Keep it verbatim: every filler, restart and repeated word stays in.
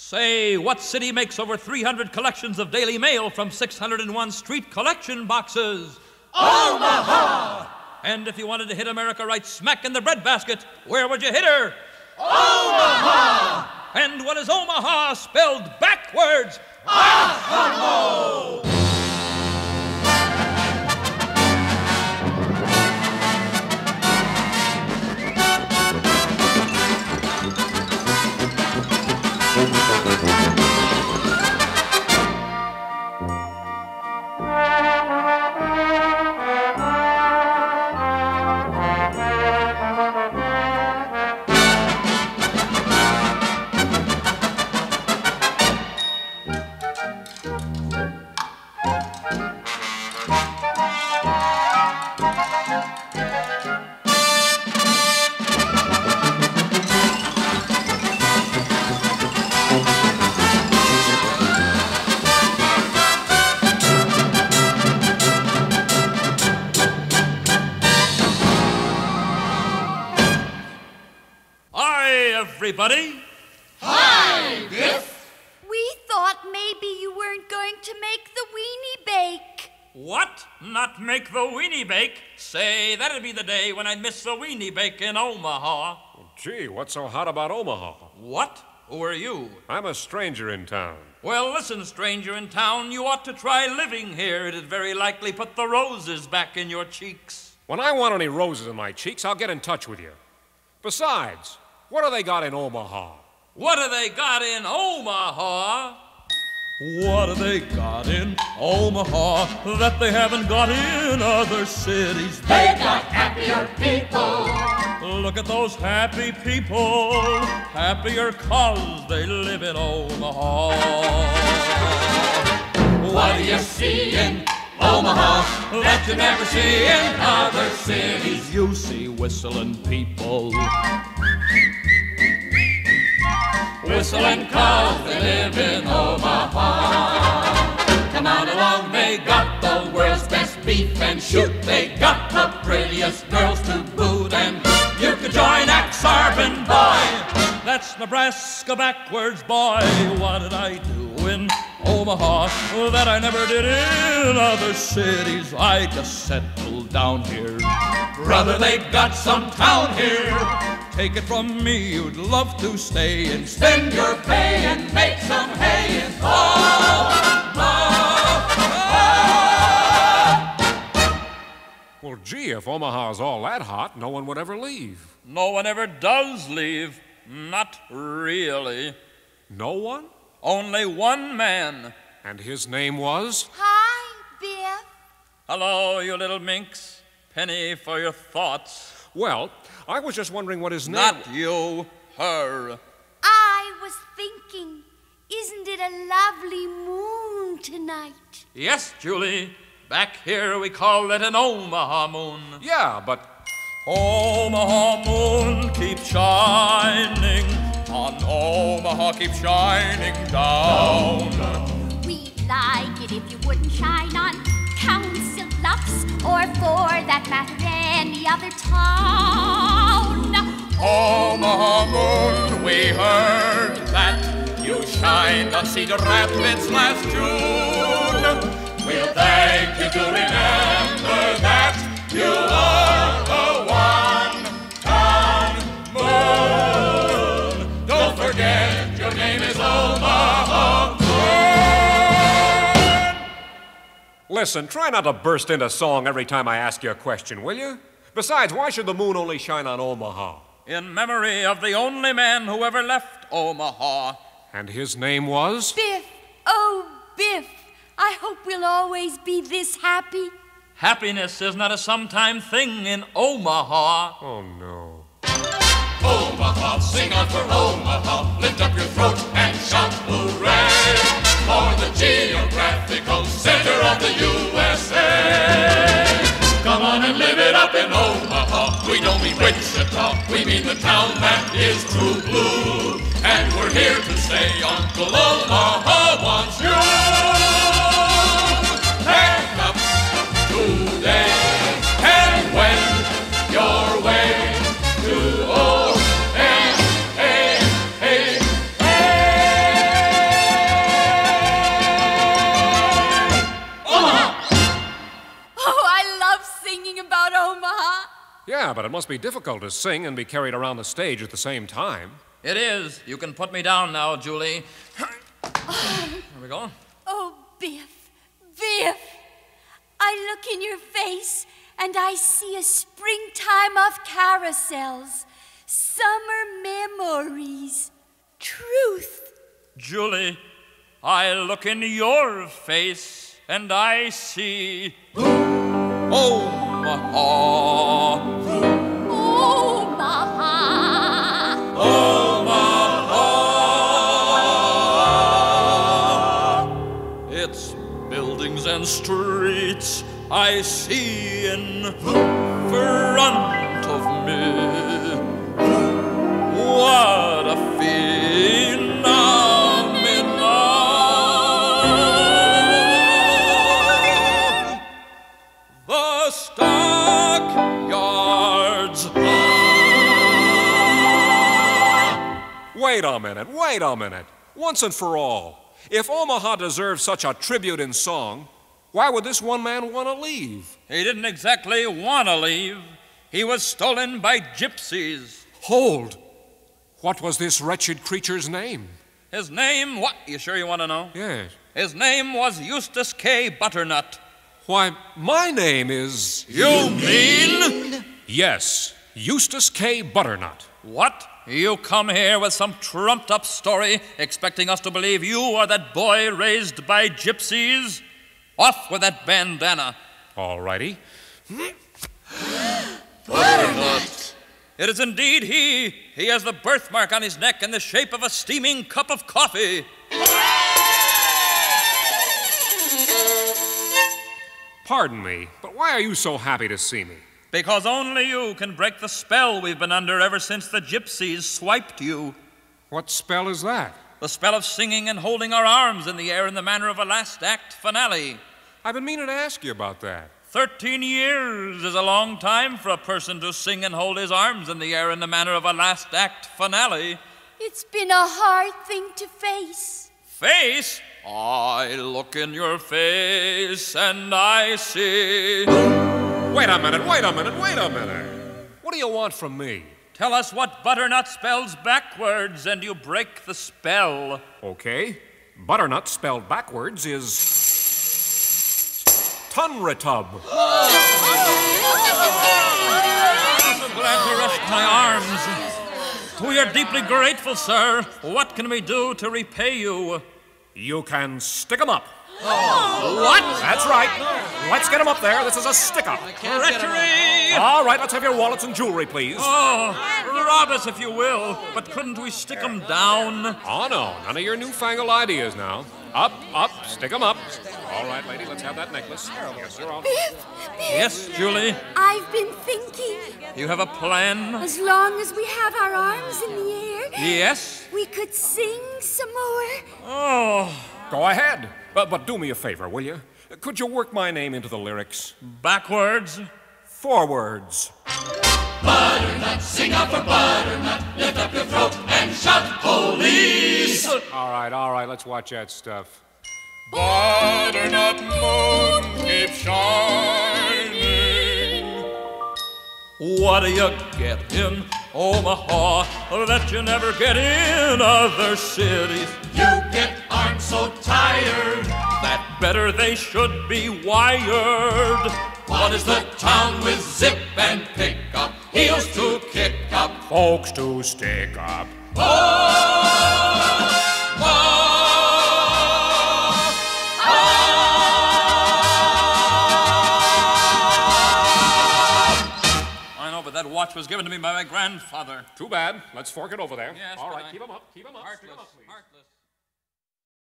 Say, what city makes over three hundred collections of Daily Mail from six hundred one street collection boxes? Omaha! And if you wanted to hit America right smack in the breadbasket, where would you hit her? Omaha! And what is Omaha spelled backwards? Ahamo! Everybody. Hi, Biff. We thought maybe you weren't going to make the weenie bake. What? Not make the weenie bake? Say, that'd be the day when I'd miss the weenie bake in Omaha. Oh, gee, what's so hot about Omaha? What? Who are you? I'm a stranger in town. Well, listen, stranger in town, you ought to try living here. It'd very likely put the roses back in your cheeks. When I want any roses in my cheeks, I'll get in touch with you. Besides, what do they got in Omaha? What do they got in Omaha? What do they got in Omaha that they haven't got in other cities? They got happier people. Look at those happy people, happier 'cause they live in Omaha. What do you see in Omaha that you never see in other cities? You see whistling people, whistling 'cause they live in Omaha. Come on along, they got the world's best beef and shoot. They got the prettiest girls to boot, and you could join Axarben, boy. That's Nebraska backwards, boy. What did I do in Omaha that I never did in other cities? I just settled down here. Brother, they got some town here. Take it from me, you'd love to stay and spend your pay and make some hay in Omaha. Well, gee, if Omaha's all that hot, no one would ever leave. No one ever does leave. Not really. No one? Only one man. And his name was? Hi, Biff. Hello, you little minx. Penny for your thoughts. Well, I was just wondering what his name... Not you, her. I was thinking, isn't it a lovely moon tonight? Yes, Julie. Back here we call it an Omaha moon. Yeah, but... Omaha moon, keep shining. On Omaha, keep shining down. We'd like it if you wouldn't shine on Council Bluffs, or for that matter, any other town. Omaha moon, we heard that you shined on Cedar Rapids last June. We'll beg you to remember that you are the one town moon. Don't forget your name is Omaha moon. Listen, try not to burst into song every time I ask you a question, will you? Besides, why should the moon only shine on Omaha? In memory of the only man who ever left Omaha. And his name was? Biff. Oh, Biff. I hope we'll always be this happy. Happiness is not a sometime thing in Omaha. Oh, no. Omaha, sing out for Omaha. Lift up your throat and shout hooray for the geographical center of the U S A. Come on and live it up in Omaha. We don't mean Wichita, we mean the town that is true blue. And we're here to say Uncle Omaha wants you. Pack up today and wend your way to O M A A A. Yeah, but it must be difficult to sing and be carried around the stage at the same time. It is. You can put me down now, Julie. There we go. Oh, Biff, Biff, I look in your face and I see a springtime of carousels, summer memories, truth. Julie, I look in your face and I see Omaha. Omaha. Omaha. It's buildings and streets I see in front of me. What a phenomenon! The stockyards. Wait a minute, wait a minute. Once and for all, if Omaha deserves such a tribute in song, why would this one man want to leave? He didn't exactly want to leave. He was stolen by gypsies. Hold! What was this wretched creature's name? His name, what? You sure you want to know? Yes. His name was Eustace K. Butternut. Why, my name is... You mean? Yes, Eustace K. Butternut. What? You come here with some trumped-up story expecting us to believe you are that boy raised by gypsies? Off with that bandana. All righty. Butternut. It is indeed he. He has the birthmark on his neck in the shape of a steaming cup of coffee. Pardon me, but why are you so happy to see me? Because only you can break the spell we've been under ever since the gypsies swiped you. What spell is that? The spell of singing and holding our arms in the air in the manner of a last act finale. I've been meaning to ask you about that. Thirteen years is a long time for a person to sing and hold his arms in the air in the manner of a last act finale. It's been a hard thing to face. Face? I look in your face and I see. Wait a minute, wait a minute, wait a minute. What do you want from me? Tell us what butternut spells backwards and you break the spell. Okay. Butternut spelled backwards is... Tunratub. I'm so glad to rest my arms. We are deeply grateful, sir. What can we do to repay you? You can stick 'em up. What? That's right. Let's get 'em up there. This is a stick-up. Treachery! All right, let's have your wallets and jewelry, please. Oh, rob us if you will, but couldn't we stick 'em down? Oh, no. None of your newfangled ideas now. Up, up, stick 'em up. All right, lady, let's have that necklace. Yes, sir. I'll... Biff, Biff. Yes, Julie? I've been thinking. You have a plan? As long as we have our arms in the air, Yes? we could sing some more. Oh, Go ahead. But, but do me a favor, will you? Could you work my name into the lyrics? backwards? Forwards. Butternut, sing out for Butternut, lift up your throat and shout police! All right, all right, let's watch that stuff. Butternut moon, keep shining. What do you get in Omaha that you never get in other cities? You get arms so tired. That better they should be wired. What is the town with zip and pick up, heels to kick up? Folks to stick up. I know, but that watch was given to me by my grandfather. Too bad. Let's fork it over there. Yes, all but right, I- keep 'em up, keep 'em up. Stick 'em Heartless, up, please. heartless.